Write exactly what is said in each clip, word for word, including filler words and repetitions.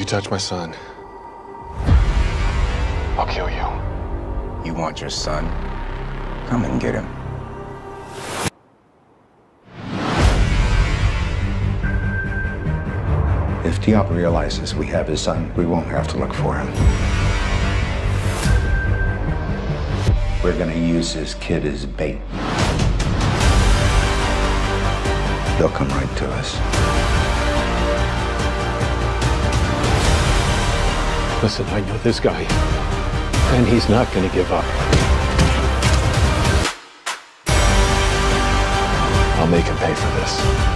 you touch my son, I'll kill you. You want your son? Come and get him. If Diop realizes we have his son, we won't have to look for him. We're gonna use this kid as bait. They'll come right to us. Listen, I know this guy, and he's not gonna give up. I'll make him pay for this.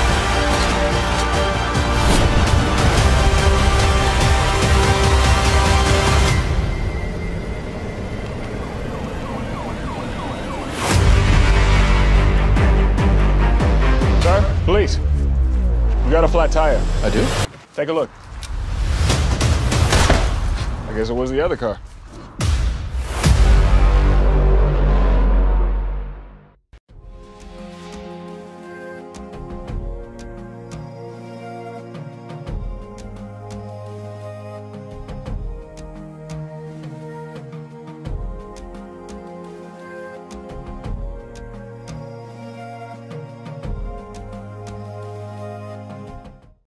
Sir, police. We got a flat tire. I do? Take a look. I guess it was the other car.